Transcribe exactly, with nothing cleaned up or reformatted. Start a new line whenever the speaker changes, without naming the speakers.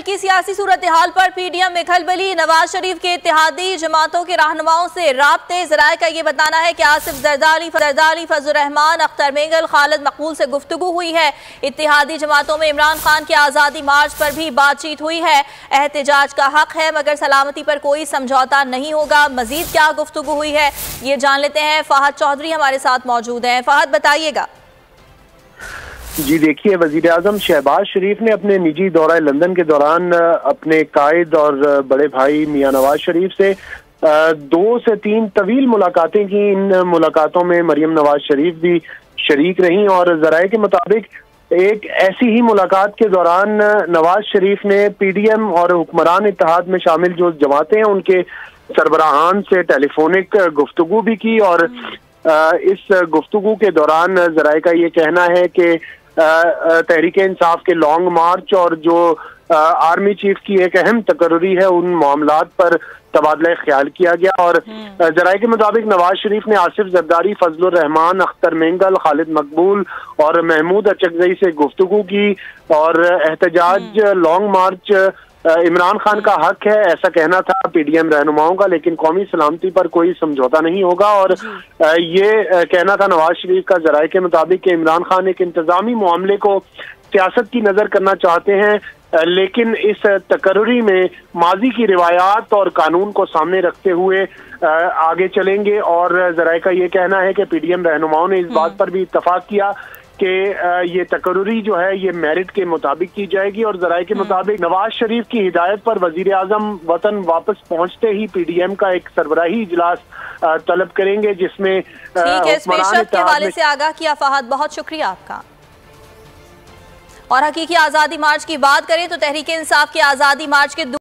मुल्की सियासी सूरत हाल पर पी डी एम में खलबली। नवाज शरीफ के इत्तेहादी जमातों के रहनुमाओं से राब्ते। ज़राए का ये बताना है कि आसिफ जरदारी जरदारी फजल रहमान, अख्तर मेंगल, खालिद मकबूल से गुफ्तगू हुई है। इत्तेहादी जमातों में इमरान खान के आज़ादी मार्च पर भी बातचीत हुई है। एहतजाज का हक है मगर सलामती पर कोई समझौता नहीं होगा। मजीद क्या गुफ्तगू हुई है ये जान लेते हैं। फहद चौधरी हमारे साथ मौजूद हैं। फहद बताइएगा।
जी देखिए, वजीर आजम शहबाज शरीफ ने अपने निजी दौरा लंदन के दौरान अपने कायद और बड़े भाई मियां नवाज शरीफ से दो से तीन तवील मुलाकातें की। इन मुलाकातों में मरियम नवाज शरीफ भी शरीक रहीं और ज़राए के मुताबिक एक ऐसी ही मुलाकात के दौरान नवाज शरीफ ने पी डी एम और हुक्मरान इत्तेहाद में शामिल जो जमातें हैं उनके सरबराहान से टेलीफोनिक गुफ्तगू भी की। और इस गुफ्तगू के दौरान ज़राए का ये कहना है कि तहरीक इंसाफ के लॉन्ग मार्च और जो आर्मी चीफ की एक अहम तकर्री है उन मामलात पर तबादला ख्याल किया गया। और ज़राए के मुताबिक नवाज शरीफ ने आसिफ जरदारी, फजल रहमान, अख्तर मेंगल, खालिद मकबूल और महमूद अचकजई से गुफ्तगू की। और एहतजाज लॉन्ग मार्च इमरान खान का हक है ऐसा कहना था पी डी एम रहनुमाओं का, लेकिन कौमी सलामती पर कोई समझौता नहीं होगा। और ये कहना था नवाज शरीफ का ज़राए के मुताबिक कि इमरान खान एक इंतजामी मामले को सियासत की नज़र करना चाहते हैं, लेकिन इस तकर्री में माजी की रिवायात और कानून को सामने रखते हुए आगे चलेंगे। और ज़राए का ये कहना है कि पी डी एम रहनुमाओं ने इस बात पर भी इत्तफाक किया कि ये तकर्री जो है ये मेरिट के मुताबिक की जाएगी। और ज़राए के मुताबिक नवाज शरीफ की हिदायत पर वजीर आजम वतन वापस पहुंचते ही पी डी एम का एक सरबराही इजलास तलब करेंगे, जिसमें
ठीक है, पेशरफ के हवाले से आगाह किया फहद, बहुत शुक्रिया आपका। और हकीकी आज़ादी मार्च की बात करें तो तहरीक इंसाफ के आज़ादी मार्च के